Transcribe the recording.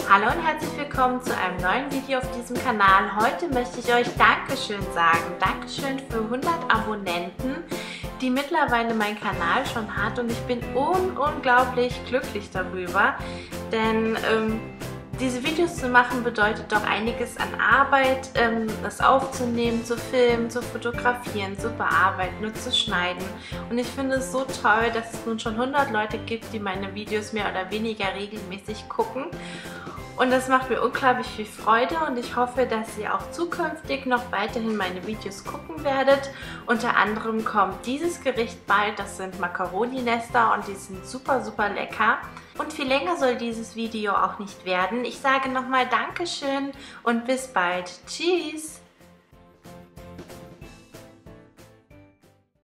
Hallo und herzlich willkommen zu einem neuen Video auf diesem Kanal. Heute möchte ich euch Dankeschön sagen. Dankeschön für 100 Abonnenten, die mittlerweile mein Kanal schon hat, und ich bin unglaublich glücklich darüber, denn diese Videos zu machen bedeutet doch einiges an Arbeit, das aufzunehmen, zu filmen, zu fotografieren, zu bearbeiten und zu schneiden. Und ich finde es so toll, dass es nun schon 100 Leute gibt, die meine Videos mehr oder weniger regelmäßig gucken. Und das macht mir unglaublich viel Freude, und ich hoffe, dass ihr auch zukünftig noch weiterhin meine Videos gucken werdet. Unter anderem kommt dieses Gericht bald, das sind Macaroni-Nester, und die sind super lecker. Und viel länger soll dieses Video auch nicht werden. Ich sage nochmal Dankeschön und bis bald. Tschüss!